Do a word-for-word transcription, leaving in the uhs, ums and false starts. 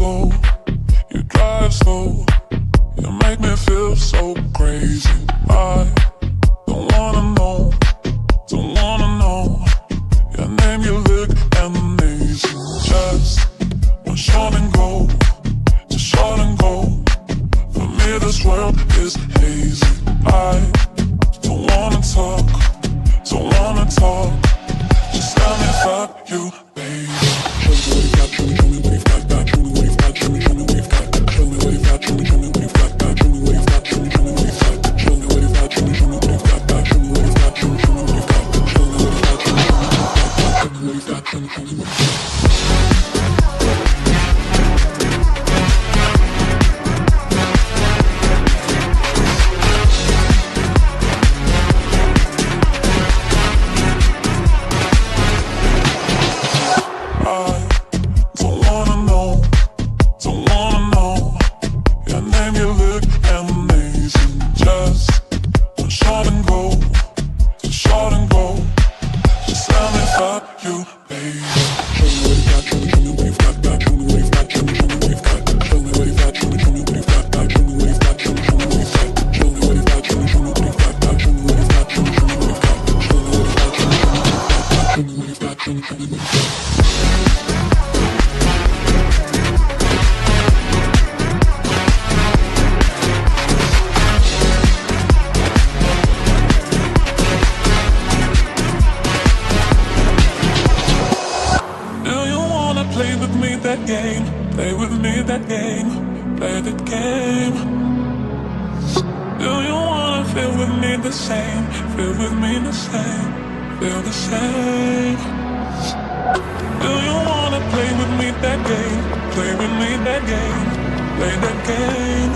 slow, you drive slow, you make me feel so crazy. I don't wanna know, don't wanna know your name, your look amazing. Just one shot and go, just shot and go. For me this world is hazy. I don't wanna talk, don't wanna talk. Just tell me about you, baby. Show me what you've got, show me what you've got, show me what you've got, show me what you've got, show me what you've got, show me what you've got, show me what you've got, show me what you've got, show me what you've got, show me what you've got, show me what you've got, show me what you've got, show me what you've got, show me what you've got. Play with me that game, play with me that game, play that game.